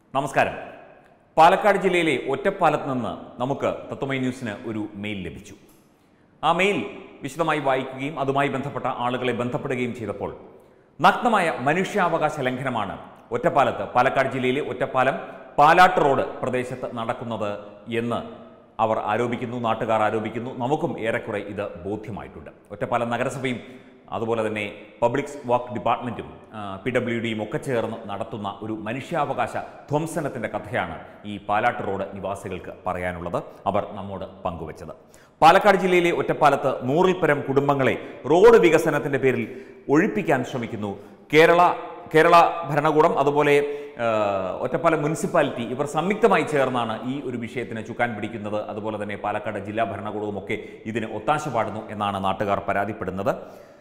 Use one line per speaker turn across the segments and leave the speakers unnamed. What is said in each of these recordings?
നമസ്കാരം. പാലക്കാട് ജില്ലയിലെ ഒറ്റപ്പാലത്ത് നിന്ന് നമുക്ക് തത്വമയി ന്യൂസിന് ഒരു മെയിൽ ലഭിച്ചു. ആ മെയിൽ വിശദമായി വായിക്കുകയും അതുമായി ബന്ധപ്പെട്ട ആളുകളെ ബന്ധപ്പെടുകയും ചെയ്തപ്പോൾ നഗ്നമായ മനുഷ്യാവകാശ ലംഘനമാണ് ഒറ്റപ്പാലത്ത്, പാലക്കാട് ജില്ലയിലെ ഒറ്റപ്പാലം പാലാട്ട് റോഡ് പ്രദേശത്ത് നടക്കുന്നത് എന്ന് അവർ ആരോപിക്കുന്നു, നാട്ടുകാർ ആരോപിക്കുന്നു. നമുക്കും ഏറെക്കുറെ ഇത് ബോധ്യമായിട്ടുണ്ട്. ഒറ്റപ്പാലം നഗരസഭയും അതുപോലെ തന്നെ പബ്ലിക് വർക്ക് ഡിപ്പാർട്ട്മെൻറ്റും PWDയും ഒക്കെ ചേർന്ന് നടത്തുന്ന ഒരു മനുഷ്യാവകാശ ധ്വംസനത്തിൻ്റെ കഥയാണ് ഈ പാലാട്ട് റോഡ് നിവാസികൾക്ക് പറയാനുള്ളത്. അവർ നമ്മോട് പങ്കുവച്ചത്. പാലക്കാട് ജില്ലയിലെ ഒറ്റപ്പാലത്ത് 100-ൽ പരം കുടുംബങ്ങളെ റോഡ് വികസനത്തിൻ്റെ പേരിൽ ഒഴിപ്പിക്കാൻ ശ്രമിക്കുന്നു. കേരള ഭരണകൂടം അതുപോലെ ഒറ്റപ്പാലം മുനിസിപ്പാലിറ്റി ഇവർ സംയുക്തമായി ചേർന്നാണ് ഈ ഒരു വിഷയത്തിന് ചുക്കാൻ പിടിക്കുന്നത്. അതുപോലെ തന്നെ പാലക്കാട് ജില്ലാ ഭരണകൂടവുമൊക്കെ ഇതിന് ഒത്താശ പാടുന്നു എന്നാണ് നാട്ടുകാർ പരാതിപ്പെടുന്നത്.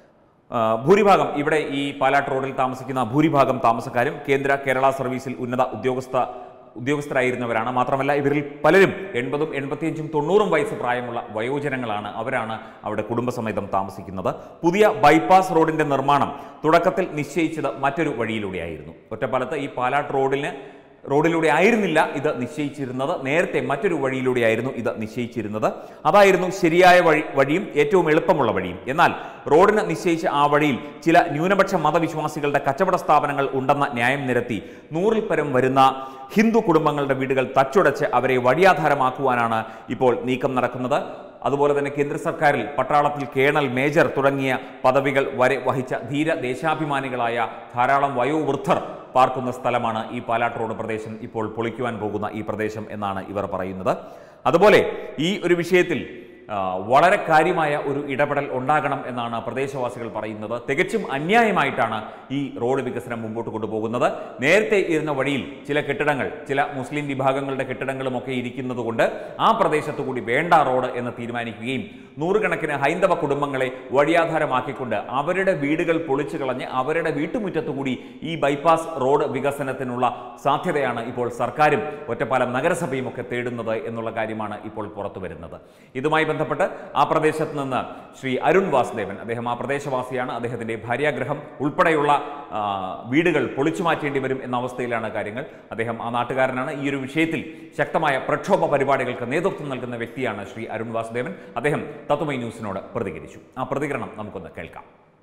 ഭൂരിഭാഗം ഇവിടെ ഈ പാലാട്ട് റോഡിൽ താമസിക്കുന്ന ഭൂരിഭാഗം താമസക്കാരും കേരള സർവീസിൽ ഉന്നത ഉദ്യോഗസ്ഥരായിരുന്നവരാണ്. മാത്രമല്ല ഇവരിൽ പലരും 80, 85, 90 വയസ്സ് പ്രായമുള്ള വയോജനങ്ങളാണ്. അവരാണ് അവിടെ കുടുംബസമേതം താമസിക്കുന്നത്. പുതിയ ബൈപ്പാസ് റോഡിന്റെ നിർമ്മാണം തുടക്കത്തിൽ നിശ്ചയിച്ചത് മറ്റൊരു വഴിയിലൂടെയായിരുന്നു. ഒറ്റപ്പാലത്ത് ഈ പാലാട്ട് റോഡിലൂടെ ആയിരുന്നില്ല ഇത് നിശ്ചയിച്ചിരുന്നത്. നേരത്തെ മറ്റൊരു വഴിയിലൂടെയായിരുന്നു ഇത് നിശ്ചയിച്ചിരുന്നത്. അതായിരുന്നു ശരിയായ വഴിയും ഏറ്റവും എളുപ്പമുള്ള വഴിയും. എന്നാൽ റോഡിന് നിശ്ചയിച്ച ആ വഴിയിൽ ചില ന്യൂനപക്ഷ മതവിശ്വാസികളുടെ കച്ചവട സ്ഥാപനങ്ങൾ ഉണ്ടെന്ന ന്യായം നിരത്തി 100-ൽ പരം വരുന്ന ഹിന്ദു കുടുംബങ്ങളുടെ വീടുകൾ തച്ചുടച്ച് അവരെ വഴിയാധാരമാക്കുവാനാണ് ഇപ്പോൾ നീക്കം നടക്കുന്നത്. അതുപോലെ തന്നെ കേന്ദ്ര സർക്കാരിൽ പട്ടാളത്തിൽ കേണൽ, മേജർ തുടങ്ങിയ പദവികൾ വരെ വഹിച്ച ധീര ദേശാഭിമാനികളായ ധാരാളം വയോവൃദ്ധർ പാർക്കുന്ന സ്ഥലമാണ് ഈ പാലാട്ട് റോഡ് പ്രദേശം, ഇപ്പോൾ പൊളിക്കുവാൻ പോകുന്ന ഈ പ്രദേശം എന്നാണ് ഇവർ പറയുന്നത്. അതുപോലെ ഈ ഒരു വിഷയത്തിൽ വളരെ കാര്യമായ ഒരു ഇടപെടൽ ഉണ്ടാകണം എന്നാണ് പ്രദേശവാസികൾ പറയുന്നത്. തികച്ചും അന്യായമായിട്ടാണ് ഈ റോഡ് വികസനം മുമ്പോട്ട് കൊണ്ടുപോകുന്നത്. നേരത്തെ ഇരുന്ന വഴിയിൽ ചില കെട്ടിടങ്ങൾ, ചില മുസ്ലിം വിഭാഗങ്ങളുടെ കെട്ടിടങ്ങളുമൊക്കെ ഇരിക്കുന്നത് കൊണ്ട് ആ പ്രദേശത്തു കൂടി വേണ്ട റോഡ് എന്ന് തീരുമാനിക്കുകയും 100 കണക്കിന് ഹൈന്ദവ കുടുംബങ്ങളെ വഴിയാധാരമാക്കിക്കൊണ്ട് അവരുടെ വീടുകൾ പൊളിച്ചു കളഞ്ഞ് അവരുടെ വീട്ടുമുറ്റത്തുകൂടി ഈ ബൈപ്പാസ് റോഡ് വികസനത്തിനുള്ള സാധ്യതയാണ് ഇപ്പോൾ സർക്കാരും ഒറ്റപ്പാലം നഗരസഭയും ഒക്കെ തേടുന്നത് എന്നുള്ള കാര്യമാണ് ഇപ്പോൾ പുറത്തു വരുന്നത്. ഇതുമായി ബന്ധപ്പെട്ട് ആ പ്രദേശത്ത് നിന്ന് ശ്രീ അരുൺ വാസുദേവൻ, അദ്ദേഹം ആ പ്രദേശവാസിയാണ്. അദ്ദേഹത്തിൻ്റെ ഭാര്യാഗ്രഹം ഉൾപ്പെടെയുള്ള വീടുകൾ പൊളിച്ചു മാറ്റേണ്ടി വരും എന്ന അവസ്ഥയിലാണ് കാര്യങ്ങൾ. അദ്ദേഹം ആ നാട്ടുകാരനാണ്. ഈ ഒരു വിഷയത്തിൽ ശക്തമായ പ്രക്ഷോഭ പരിപാടികൾക്ക് നേതൃത്വം നൽകുന്ന വ്യക്തിയാണ് ശ്രീ അരുൺ വാസുദേവൻ. അദ്ദേഹം തത്വമയി ന്യൂസിനോട് പ്രതികരിച്ചു. ആ പ്രതികരണം നമുക്കൊന്ന് കേൾക്കാം.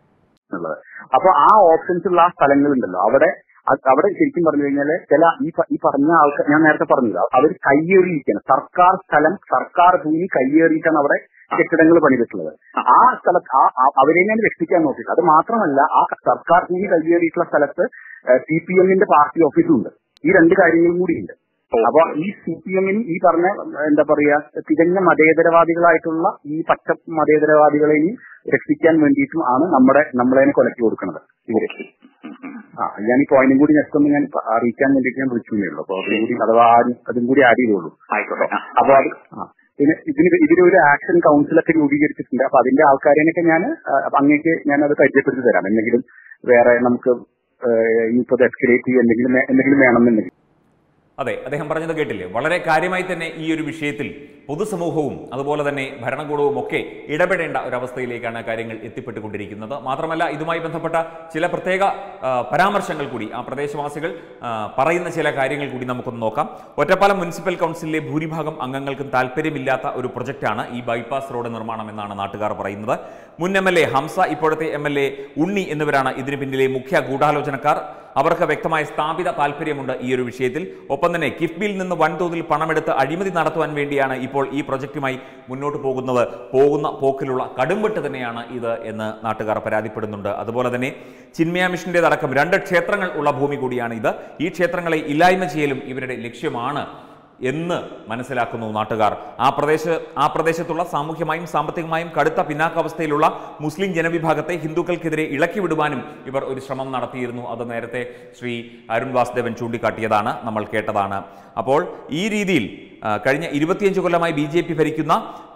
അപ്പൊ ആ ഓപ്ഷൻസ് ഉള്ള ആ സ്ഥലങ്ങളുണ്ടല്ലോ, അവിടെ ശരിക്കും പറഞ്ഞു കഴിഞ്ഞാല് ചില ഈ പറഞ്ഞ ആൾക്കാർ, ഞാൻ നേരത്തെ പറഞ്ഞില്ല, അവർ കയ്യേറിയിരിക്കുകയാണ്. സർക്കാർ സ്ഥലം, സർക്കാർ ഭൂമി കയ്യേറിയിട്ടാണ് അവിടെ കെട്ടിടങ്ങൾ പണിതിട്ടുള്ളത്. ആ സ്ഥലത്ത് അവരെ ഞാൻ രക്ഷിക്കാൻ നോക്കിയിട്ട്, അത് മാത്രമല്ല ആ സർക്കാർ ഭൂമി കയ്യേറിയിട്ടുള്ള സ്ഥലത്ത് CPM-ന്റെ പാർട്ടി ഓഫീസും ഉണ്ട്. ഈ 2 കാര്യങ്ങളും കൂടിയുണ്ട്. അപ്പൊ ഈ CPM-ന് ഈ പറഞ്ഞ എന്താ പറയാ തികഞ്ഞ മതേതരവാദികളായിട്ടുള്ള ഈ പച്ച മതേതരവാദികളെയും രക്ഷിക്കാൻ വേണ്ടിയിട്ടും ആണ് നമ്മളതിനെ കൊലക്കി കൊടുക്കുന്നത് ഇവര്. ഞാൻ ഈ പോയിന്റും കൂടി നെക്സ്റ്റ് ഒന്ന് ഞാൻ അറിയിക്കാൻ വേണ്ടിയിട്ട് ഞാൻ വിളിച്ചേ ഉള്ളൂ. അപ്പൊ അതും കൂടി അഥവാ അതും കൂടി ആഡ് ചെയ്തോളൂ. ആയിക്കോട്ടെ. അപ്പൊ അത് പിന്നെ ഇതിലൊരു ആക്ഷൻ കൗൺസിലൊക്കെ രൂപീകരിച്ചിട്ടുണ്ട്. അപ്പൊ അതിന്റെ ആൾക്കാരെയൊക്കെ അങ്ങേക്ക് ഞാനത് പരിചയപ്പെടുത്തി തരാം. എന്തെങ്കിലും വേറെ നമുക്ക് ഇനിയിപ്പോ എസ്കലേറ്റ് ചെയ്യുക എന്തെങ്കിലും വേണമെന്നുണ്ടെങ്കിൽ.
അതെ, അദ്ദേഹം പറഞ്ഞത് കേട്ടില്ലേ? വളരെ കാര്യമായി തന്നെ ഈ ഒരു വിഷയത്തിൽ പൊതുസമൂഹവും അതുപോലെ തന്നെ ഭരണകൂടവും ഒക്കെ ഇടപെടേണ്ട ഒരവസ്ഥയിലേക്കാണ് കാര്യങ്ങൾ എത്തിപ്പെട്ടുകൊണ്ടിരിക്കുന്നത്. മാത്രമല്ല ഇതുമായി ബന്ധപ്പെട്ട ചില പ്രത്യേക പരാമർശങ്ങൾ കൂടി ആ പ്രദേശവാസികൾ പറയുന്ന ചില കാര്യങ്ങൾ കൂടി നമുക്കൊന്ന് നോക്കാം. ഒറ്റപ്പാലം മുനിസിപ്പൽ കൗൺസിലിലെ ഭൂരിഭാഗം അംഗങ്ങൾക്കും താല്പര്യമില്ലാത്ത ഒരു പ്രൊജക്റ്റാണ് ഈ ബൈപ്പാസ് റോഡ് നിർമ്മാണം എന്നാണ് നാട്ടുകാർ പറയുന്നത്. മുൻ MLA ഹംസ, ഇപ്പോഴത്തെ MLA ഉണ്ണി എന്നിവരാണ് ഇതിന് പിന്നിലെ മുഖ്യ ഗൂഢാലോചനക്കാർ. അവർക്ക് വ്യക്തമായ സ്ഥാപിത താല്പര്യമുണ്ട് ഈ ഒരു വിഷയത്തിൽ. ഒപ്പം തന്നെ കിഫ്ബിയിൽ നിന്ന് വൻതോതിൽ പണമെടുത്ത് അഴിമതി നടത്തുവാൻ വേണ്ടിയാണ് ഇപ്പോൾ ഈ പ്രൊജക്റ്റുമായി മുന്നോട്ട് പോകുന്ന പോക്കിലുള്ള കടുംവെട്ട് തന്നെയാണ് ഇത് എന്ന് നാട്ടുകാർ പരാതിപ്പെടുന്നുണ്ട്. അതുപോലെ തന്നെ ചിന്മയ മിഷന്റേതടക്കം 2 ക്ഷേത്രങ്ങൾ ഉള്ള ഭൂമി കൂടിയാണ് ഇത്. ഈ ക്ഷേത്രങ്ങളെ ഇല്ലായ്മ ചെയ്യലും ഇവരുടെ ലക്ഷ്യമാണ് എന്ന് മനസ്സിലാക്കുന്നു നാട്ടുകാർ. ആ പ്രദേശത്തുള്ള സാമൂഹ്യമായും സാമ്പത്തികമായും കടുത്ത പിന്നാക്കാവസ്ഥയിലുള്ള മുസ്ലിം ജനവിഭാഗത്തെ ഹിന്ദുക്കൾക്കെതിരെ ഇളക്കിവിടുവാനും ഇവർ ഒരു ശ്രമം നടത്തിയിരുന്നു. അത് നേരത്തെ ശ്രീ അരുൺ വാസുദേവൻ ചൂണ്ടിക്കാട്ടിയതാണ്, നമ്മൾ കേട്ടതാണ്. അപ്പോൾ ഈ രീതിയിൽ കഴിഞ്ഞ 25 കൊല്ലമായി BJP ഭരിക്കുന്ന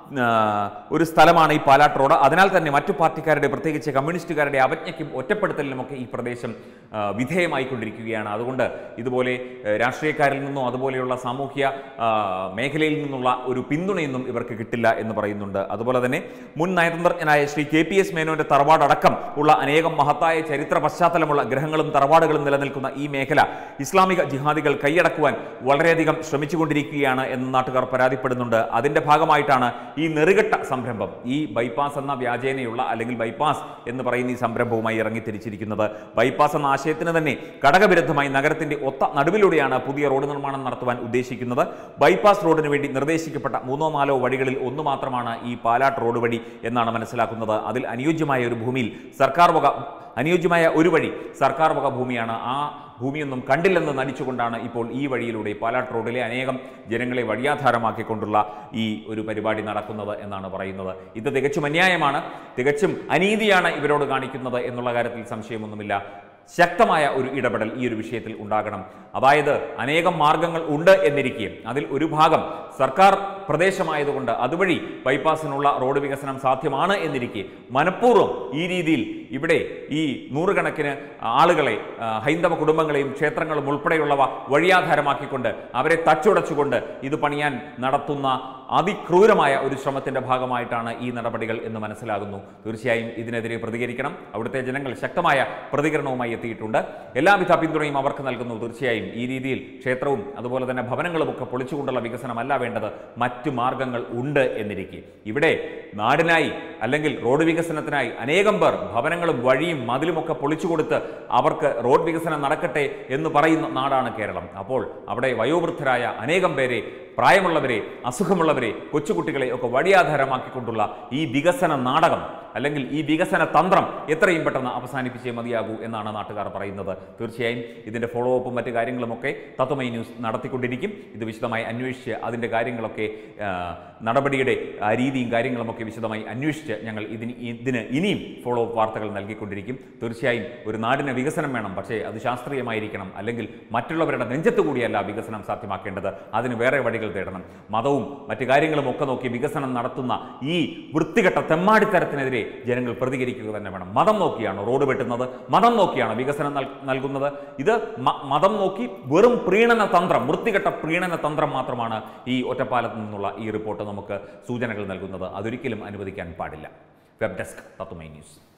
ഒരു സ്ഥലമാണ് ഈ പാലാട്ട് റോഡ്. അതിനാൽ തന്നെ മറ്റു പാർട്ടിക്കാരുടെ, പ്രത്യേകിച്ച് കമ്മ്യൂണിസ്റ്റുകാരുടെ അവജ്ഞയ്ക്കും ഒറ്റപ്പെടുത്തലിനുമൊക്കെ ഈ പ്രദേശം വിധേയമായിക്കൊണ്ടിരിക്കുകയാണ്. അതുകൊണ്ട് ഇതുപോലെ രാഷ്ട്രീയക്കാരിൽ നിന്നോ അതുപോലെയുള്ള സാമൂഹ്യ മേഖലയിൽ നിന്നുള്ള ഒരു പിന്തുണയൊന്നും ഇവർക്ക് കിട്ടില്ല എന്ന് പറയുന്നുണ്ട്. അതുപോലെ തന്നെ മുൻ നയതന്ത്രജ്ഞനായ ശ്രീ KPS മേനോന്റെ തറവാടടക്കം ഉള്ള അനേകം മഹത്തായ ചരിത്ര പശ്ചാത്തലമുള്ള ഗ്രഹങ്ങളും തറവാടുകളും നിലനിൽക്കുന്ന ഈ മേഖല ഇസ്ലാമിക ജിഹാദികൾ കൈയടക്കുവാൻ വളരെയധികം ശ്രമിച്ചുകൊണ്ടിരിക്കുകയാണ് എന്ന് നാട്ടുകാർ പരാതിപ്പെടുന്നുണ്ട്. അതിന്റെ ഭാഗമായിട്ടാണ് ഈ നെറുകെട്ട സംരംഭം, ഈ ബൈപ്പാസ് എന്ന വ്യാജേനയുള്ള അല്ലെങ്കിൽ ബൈപ്പാസ് എന്ന് പറയുന്ന ഈ സംരംഭവുമായി ഇറങ്ങിത്തിരിച്ചിരിക്കുന്നത്. ബൈപ്പാസ് എന്ന ആശയത്തിന് തന്നെ ഘടകവിരുദ്ധമായി നഗരത്തിന്റെ ഒത്ത നടുവിലൂടെയാണ് പുതിയ റോഡ് നിർമ്മാണം നടത്തുവാൻ ഉദ്ദേശിക്കുന്നത്. ബൈപ്പാസ് റോഡിന് വേണ്ടി നിർദ്ദേശിക്കപ്പെട്ട 3-4 വഴികളിൽ ഒന്ന് മാത്രമാണ് ഈ പാലാട്ട് റോഡ് വഴി എന്നാണ് മനസ്സിലാക്കുന്നത്. അതിൽ അനുയോജ്യമായ ഒരു വഴി സർക്കാർ വക ഭൂമിയാണ്. ആ ഭൂമിയൊന്നും കണ്ടില്ലെന്ന് നടിച്ചുകൊണ്ടാണ് ഇപ്പോൾ ഈ വഴിയിലൂടെ പാലാട്ട് റോഡിലെ അനേകം ജനങ്ങളെ വഴിയാധാരമാക്കിക്കൊണ്ടുള്ള ഈ ഒരു പരിപാടി നടക്കുന്നത് എന്നാണ് പറയുന്നത്. ഇത് തികച്ചും അന്യായമാണ്, തികച്ചും അനീതിയാണ് ഇവരോട് കാണിക്കുന്നത് എന്നുള്ള കാര്യത്തിൽ സംശയമൊന്നുമില്ല. ശക്തമായ ഒരു ഇടപെടൽ ഈ ഒരു വിഷയത്തിൽ ഉണ്ടാകണം. അതായത് അനേകം മാർഗങ്ങൾ ഉണ്ട് എന്നിരിക്കെ അതിൽ ഒരു ഭാഗം സർക്കാർ പ്രദേശമായതുകൊണ്ട് അതുവഴി ബൈപ്പാസിനുള്ള റോഡ് വികസനം സാധ്യമാണ് എന്നിരിക്കെ മനഃപൂർവ്വം ഈ രീതിയിൽ ഇവിടെ ഈ നൂറുകണക്കിന് ആളുകളെ, ഹൈന്ദവ കുടുംബങ്ങളെയും ക്ഷേത്രങ്ങളും ഉൾപ്പെടെയുള്ളവ വഴിയാധാരമാക്കിക്കൊണ്ട് അവരെ തച്ചുടച്ചുകൊണ്ട് ഇത് പണിയാൻ നടത്തുന്ന അതിക്രൂരമായ ഒരു ശ്രമത്തിന്റെ ഭാഗമായിട്ടാണ് ഈ നടപടികൾ എന്ന് മനസ്സിലാകുന്നു. തീർച്ചയായും ഇതിനെതിരെ പ്രതികരിക്കണം. അവിടുത്തെ ജനങ്ങൾ ശക്തമായ പ്രതികരണവുമായി എത്തിയിട്ടുണ്ട്. എല്ലാവിധ പിന്തുണയും അവർക്ക് നൽകുന്നു. തീർച്ചയായും ഈ രീതിയിൽ ക്ഷേത്രവും അതുപോലെ തന്നെ ഭവനങ്ങളും ഒക്കെ പൊളിച്ചുകൊണ്ടുള്ള വികസനമല്ല വേണ്ടത്, മറ്റു മാർഗങ്ങൾ ഉണ്ട് എന്നിരിക്കെ ഇവിടെ നാടിനായി അല്ലെങ്കിൽ റോഡ് വികസനത്തിനായി അനേകം പേർ ഭവനങ്ങളും വഴിയും മതിലുമൊക്കെ പൊളിച്ചുകൊടുത്ത് അവർക്ക് റോഡ് വികസനം നടക്കട്ടെ എന്ന് പറയുന്ന നാടാണ് കേരളം. അപ്പോൾ അവിടെ വയോവൃദ്ധരായ അനേകം പേരെ, പ്രായമുള്ളവരെ, അസുഖമുള്ളവരെ, കൊച്ചുകുട്ടികളെ ഒക്കെ വഴിയാധാരമാക്കിക്കൊണ്ടുള്ള ഈ വികസന നാടകം അല്ലെങ്കിൽ ഈ വികസന തന്ത്രം എത്രയും പെട്ടെന്ന് അവസാനിപ്പിച്ചേ മതിയാകൂ എന്നാണ് നാട്ടുകാർ പറയുന്നത്. തീർച്ചയായും ഇതിന്റെ ഫോളോ അപ്പും മറ്റു കാര്യങ്ങളുമൊക്കെ തത്വമയി ന്യൂസ് നടത്തിക്കൊണ്ടിരിക്കും. ഇത് വിശദമായി അന്വേഷിച്ച് അതിന്റെ കാര്യങ്ങളൊക്കെ, നടപടിയുടെ രീതിയും കാര്യങ്ങളുമൊക്കെ വിശദമായി അന്വേഷിച്ച് ഞങ്ങൾ ഇതിന് ഇനിയും ഫോളോ അപ്പ് വാർത്തകൾ നൽകിക്കൊണ്ടിരിക്കും. തീർച്ചയായും ഒരു നാടിന് വികസനം വേണം, പക്ഷേ അത് ശാസ്ത്രീയമായിരിക്കണം. അല്ലെങ്കിൽ മറ്റുള്ളവരുടെ നെഞ്ചത്ത് കൂടിയല്ല വികസനം സാധ്യമാക്കേണ്ടത്, അതിന് വേറെ വഴികൾ തേടണം. മതവും മറ്റു കാര്യങ്ങളും ഒക്കെ നോക്കി വികസനം നടത്തുന്ന ഈ വൃത്തികെട്ട തെമ്മാടിത്തരത്തിനെതിരെ ജനങ്ങൾ പ്രതികരിക്കുക തന്നെ വേണം. മതം നോക്കിയാണ് റോഡ് വെട്ടുന്നത്, മതം നോക്കിയാണ് വികസനം നൽകുന്നത്. ഇത് മതം നോക്കി വെറും പ്രീണന തന്ത്രം, വൃത്തികെട്ട പ്രീണന തന്ത്രം മാത്രമാണ് ഈ ഒറ്റപ്പാലത്ത് നിന്നുള്ള ഈ റിപ്പോർട്ട് നമുക്ക് സൂചനകൾ നൽകുന്നത്. അതൊരിക്കലും അനുവദിക്കാൻ പാടില്ല. Web desk Tatwamayi news.